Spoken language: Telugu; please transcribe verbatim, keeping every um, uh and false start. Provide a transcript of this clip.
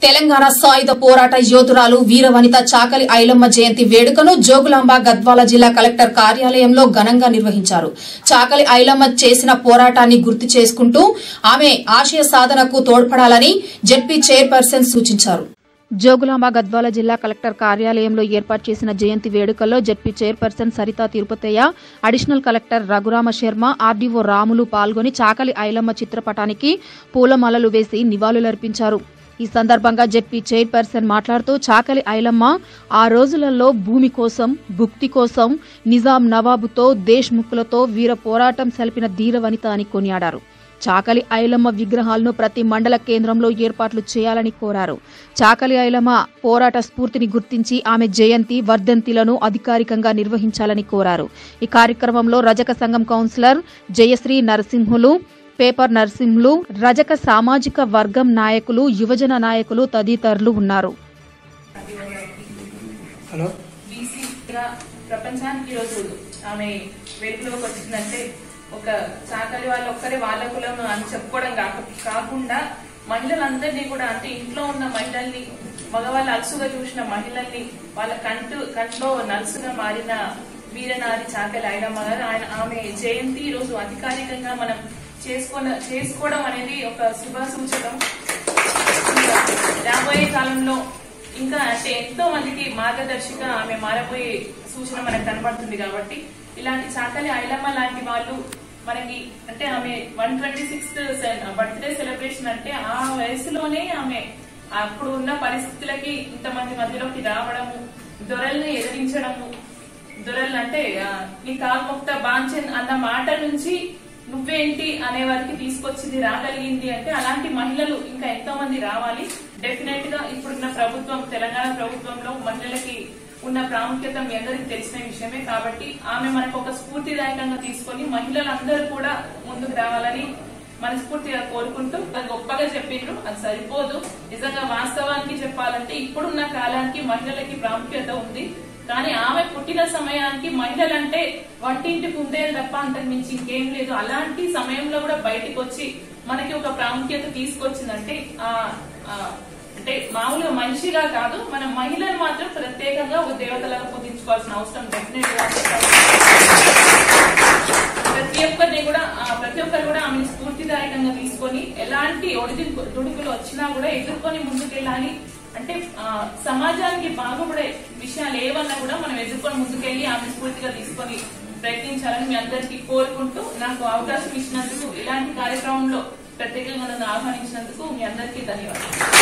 తెలంగాణ సాయుధ పోరాట యోధురాలు వీరవనిత చాకలి ఐలమ్మ జయంతి వేడుకను జోగులాంబ గద్వాల జిల్లా కలెక్టర్ కార్యాలయంలో ఘనంగా నిర్వహించారు. చాకలి ఐలమ్మ చేసిన పోరాటాన్ని గుర్తు చేసుకుంటూ ఆమె ఆశయ సాధనకు తోడ్పడాలని జెడ్పీ చైర్పర్సన్ సూచించారు. జోగులాంబ గద్వాల జిల్లా కలెక్టర్ కార్యాలయంలో ఏర్పాటు చేసిన జయంతి వేడుకల్లో ZP chairperson Saritha Tirupathaiah, additional collector Raghurama Sharma, RDO Ramulu పాల్గొని చాకలి ఐలమ్మ చిత్రపటానికి పూలమాలలు వేసి నివాళులర్పించారు. ఈ సందర్భంగా జెడ్పీ చైర్పర్సన్ మాట్లాడుతూ చాకలి ఐలమ్మ ఆ రోజులలో భూమి కోసం, భుక్తి కోసం నిజాం నవాబుతో, దేశ్ముఖులతో వీర పోరాటం సల్పిన ధీరవనిత అని కొనియాడారు. చాకలి ఐలమ్మ విగ్రహాలను ప్రతి మండల కేంద్రంలో ఏర్పాట్లు చేయాలని కోరారు. చాకలి ఐలమ్మ పోరాట స్ఫూర్తిని గుర్తించి ఆమె జయంతి, వర్ధంతిలను అధికారికంగా నిర్వహించాలని కోరారు. ఈ కార్యక్రమంలో రజక సంఘం కౌన్సిలర్ జయశ్రీ నరసింహులు, పేపర్ నరసింహులు, రజక సామాజిక వర్గం నాయకులు, యువజన నాయకులు తదితరులు ఉన్నారు. ప్రపంచానికి రోజు ఆమె వెలుగులోకి వచ్చిందంటే ఒక చాకలి వాళ్ళు ఒక్కరే వాళ్ళ కులం అని చెప్పుకోవడం కాకుండా మహిళలందరినీ కూడా, అంటే ఇంట్లో ఉన్న మహిళల్ని, మగవాళ్ళు అలసుగా చూసిన మహిళల్ని వాళ్ళ కంటు కంట్లో నలుసుగా మారిన వీరనారి చాకలి ఐలమ్మ గారు. ఆయన ఆమె జయంతి ఈ రోజు అధికారికంగా మనం చేసుకో చేసుకోవడం అనేది ఒక శుభ సూచకం. రాబోయే కాలంలో ఇంకా అంటే ఎంతో మందికి మార్గదర్శిగా ఆమె మారబోయే సూచన మనకు కనబడుతుంది. కాబట్టి ఇలాంటి చాకలి ఐలమ్మ లాంటి వాళ్ళు మనకి, అంటే ఆమె one twenty sixth birthday celebration అంటే ఆ వయసులోనే ఆమె అప్పుడు ఉన్న పరిస్థితులకి ఇంతమంది మధ్యలోకి రావడము, దొరల్ని ఎదిరించడము, దొరలు అంటే నీ కాల్ముక్త బాంచన్ అన్న మాట నుంచి నువ్వేంటి అనే వారికి తీసుకొచ్చింది రాగలిగింది. అంటే అలాంటి మహిళలు ఇంకా ఎంతో మంది రావాలి. డెఫినెట్ గా ఇప్పుడున్న ప్రభుత్వం, తెలంగాణ ప్రభుత్వంలో మహిళలకి ఉన్న ప్రాముఖ్యత మీ అందరికి తెలిసిన విషయమే. కాబట్టి ఆమె మనకు ఒక స్ఫూర్తిదాయకంగా తీసుకొని మహిళలందరూ కూడా ముందుకు రావాలని మనస్ఫూర్తిగా కోరుకుంటూ, అది గొప్పగా చెప్పిండ్రు, అది సరిపోదు. నిజంగా వాస్తవానికి చెప్పాలంటే ఇప్పుడున్న కాలానికి మహిళలకి ప్రాముఖ్యత ఉంది. కానీ ఆమె పుట్టిన సమయానికి మహిళలంటే వంటింటి కుందేలు తప్ప అంతకు మించి ఇంకేం లేదు. అలాంటి సమయంలో కూడా బయటకు వచ్చి మనకి ఒక ప్రాముఖ్యత తీసుకొచ్చిందంటే ఆ అంటే మామూలుగా మనిషిగా కాదు, మన మహిళలు మాత్రం ప్రత్యేకంగా ఒక దేవతలాగా పూజించుకోవాల్సిన అవసరం డెఫినెట్ గా. ప్రతి ఒక్కరిని కూడా ప్రతి ఒక్కరు కూడా ఆమెను స్ఫూర్తిదాయకంగా తీసుకొని ఎలాంటి ఒడిది దుడుకులు వచ్చినా కూడా ఎదుర్కొని ముందుకెళ్ళాలి. అంటే సమాజానికి బాగుపడే విషయాలు ఏవన్నా కూడా మనం ఎదుర్కొని ముందుకెళ్లి ఆమె స్ఫూర్తిగా తీసుకొని ప్రయత్నించాలని మీ అందరికీ కోరుకుంటూ, నాకు అవకాశం ఇచ్చినందుకు, ఇలాంటి కార్యక్రమంలో ప్రత్యేకంగా నన్ను ఆహ్వానించినందుకు మీ అందరికీ ధన్యవాదాలు.